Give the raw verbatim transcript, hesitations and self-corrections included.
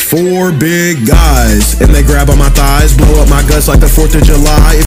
Four big guys, and they grab on my thighs, blow up my guts like the fourth of July.